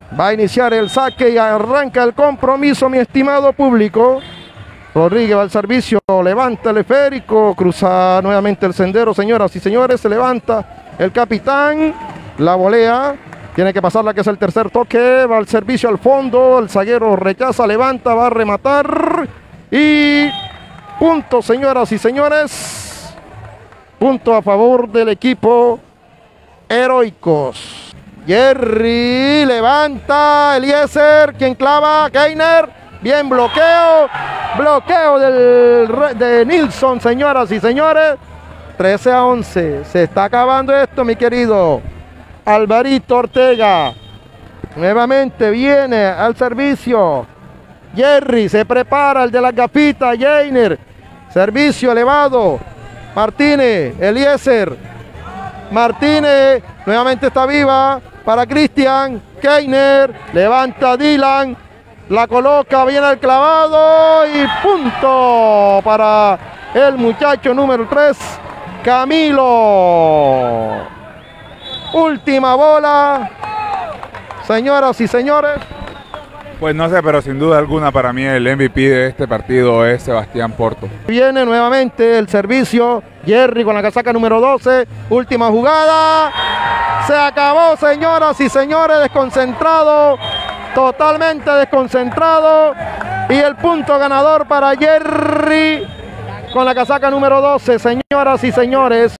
Va a iniciar el saque y arranca el compromiso, mi estimado público. Rodríguez va al servicio, levanta el esférico, cruza nuevamente el sendero, señoras y señores, se levanta el capitán, la volea, tiene que pasar la que es el tercer toque, va al servicio al fondo, el zaguero rechaza, levanta, va a rematar y punto, señoras y señores, punto a favor del equipo Heroicos. Jerry levanta, Eliezer, quien clava, Keiner. Bien, bloqueo de Nilsson, señoras y señores. 13-11. Se está acabando esto, mi querido Alvarito Ortega. Nuevamente viene al servicio. Jerry se prepara, el de las gafitas, Keiner. Servicio elevado. Martínez, Eliezer. Martínez nuevamente está viva para Cristian. Keiner levanta Dylan. La coloca, viene el clavado y punto para el muchacho número 3, Camilo. Última bola, señoras y señores. Pues no sé, pero sin duda alguna para mí el MVP de este partido es Sebastián Porto. Viene nuevamente el servicio, Jerry con la casaca número 12, última jugada. Se acabó, señoras y señores, desconcentrado. Totalmente desconcentrado y el punto ganador para Jerry con la casaca número 12, señoras y señores.